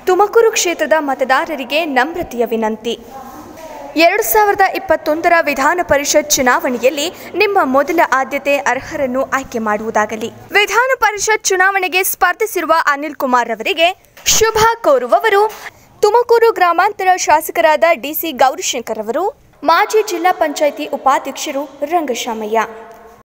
ತುಮಕೂರು ಕ್ಷೇತ್ರದ ಮತದಾರರಿಗೆ ನಮ್ರತೆಯ ವಿನಂತಿ. 2021ರ ವಿಧಾನ ಪರಿಷತ್ ಚುನಾವಣೆಯಲ್ಲಿ ನಿಮ್ಮ ಮೊದಲ ಆದ್ಯತೆ ಅರ್ಹರನ್ನು ಆಯ್ಕೆ ಮಾಡುವುದಾಗಲಿ. ವಿಧಾನ ಪರಿಷತ್ ಚುನಾವಣೆಗೆ ಸ್ಪರ್ಧಿಸಿರುವ ಅನಿಲ್ ಕುಮಾರ್ ಅವರಿಗೆ ಶುಭ ಕೋರುವವರು ತುಮಕೂರು ಗ್ರಾಮಾಂತರ ಶಾಸಕರಾದ ಡಿಸಿ ಗೌರಿಶಂಕರ್ ಅವರು, ಮಾಜಿ ಜಿಲ್ಲಾ ಪಂಚಾಯಿತಿ ಉಪಾಧ್ಯಕ್ಷರು ರಂಗ,